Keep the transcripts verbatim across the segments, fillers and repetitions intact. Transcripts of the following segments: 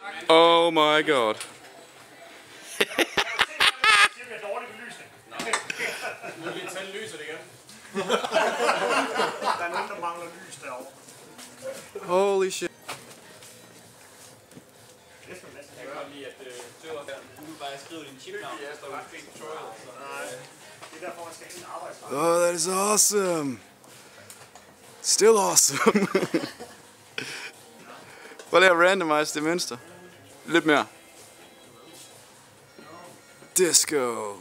Oh my god. Vil vi tænde lyset igen? Der er nogen, der mangler lys derovre. Holy shit. Jeg kan godt lide, at det var der. Du vil bare skrive din chipnavn. Jeg står i fint tutorial. Nej, det er derfor, man skal have en arbejdsret. Oh, that is awesome. Still awesome. Prøv lige at randomize det mønster. Lidt mere. Disco.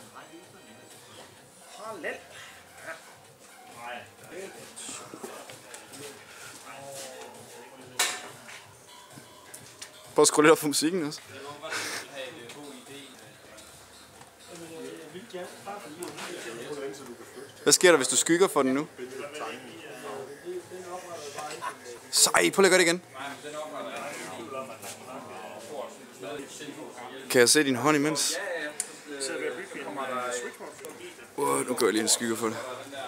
Parallel. Prøv at skrue lidt op for musikken også. Hvad sker der, hvis du skygger for den nu? Sej, prøv lige at gøre det igen. Kan jeg se din hånd imens? Wow, nu gør jeg lige en skygge for det.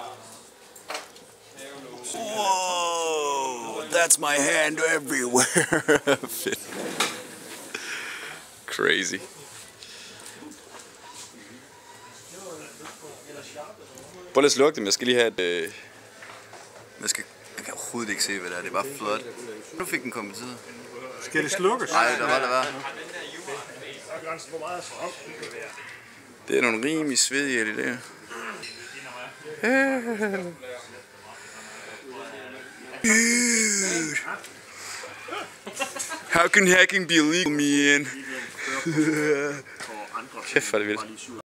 Wow, that's my hand everywhere. Fedt. Crazy. Prøv lige at slukke dem, jeg skal lige have et... Øh... Jeg, skal... jeg kan overhovedet ikke se, hvad det er, det er bare flot. Nu fik den kommenteret. Skal det slukkes? Nej, der var det var. Det er nogle rimelig svedige, det der. Dude. How can hacking be illegal, man? Kæft, hvor er det vildt.